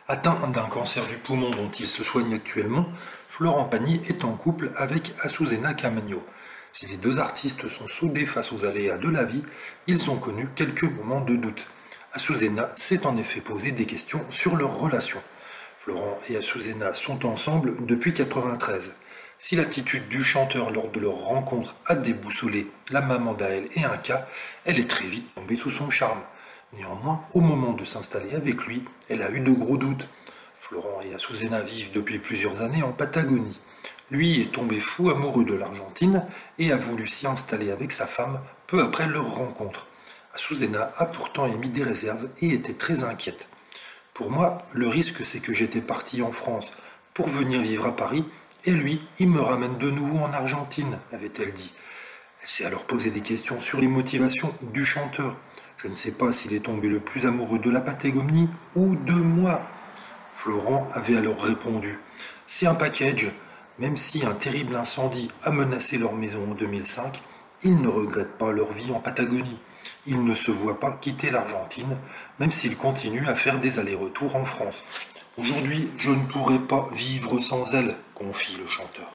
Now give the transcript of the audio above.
Atteint d'un cancer du poumon dont il se soigne actuellement, Florent Pagny est en couple avec Azucena Camagno. Si les deux artistes sont soudés face aux aléas de la vie, ils ont connu quelques moments de doute. Azucena s'est en effet posé des questions sur leur relation. Florent et Azucena sont ensemble depuis 1993. Si l'attitude du chanteur lors de leur rencontre a déboussolé la maman d'Aël et Inca, elle est très vite tombée sous son charme. Néanmoins, au moment de s'installer avec lui, elle a eu de gros doutes. Florent et Azucena vivent depuis plusieurs années en Patagonie. Lui est tombé fou amoureux de l'Argentine et a voulu s'y installer avec sa femme peu après leur rencontre. Azucena a pourtant émis des réserves et était très inquiète. Pour moi, le risque c'est que j'étais parti en France pour venir vivre à Paris et lui, il me ramène de nouveau en Argentine, avait-elle dit. Elle s'est alors posé des questions sur les motivations du chanteur. Je ne sais pas s'il est tombé le plus amoureux de la Patagonie ou de moi. Florent avait alors répondu: c'est un package. Même si un terrible incendie a menacé leur maison en 2005, ils ne regrettent pas leur vie en Patagonie. Ils ne se voient pas quitter l'Argentine, même s'ils continuent à faire des allers-retours en France. Aujourd'hui, je ne pourrais pas vivre sans elle, confie le chanteur.